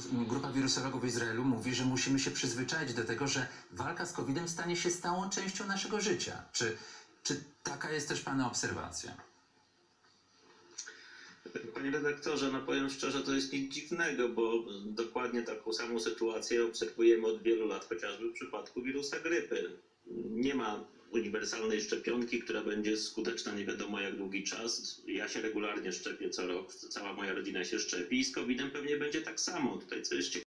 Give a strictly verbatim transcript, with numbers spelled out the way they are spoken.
Grupa wirusowego w Izraelu mówi, że musimy się przyzwyczaić do tego, że walka z kowidem stanie się stałą częścią naszego życia. Czy, czy taka jest też Pana obserwacja? Panie redaktorze, no powiem szczerze, to jest nic dziwnego, bo dokładnie taką samą sytuację obserwujemy od wielu lat, chociażby w przypadku wirusa grypy. Nie ma uniwersalnej szczepionki, która będzie skuteczna nie wiadomo jak długi czas. Ja się regularnie szczepię co rok, cała moja rodzina się szczepi i z kowidem pewnie będzie tak samo. Tutaj co jest ciekawe,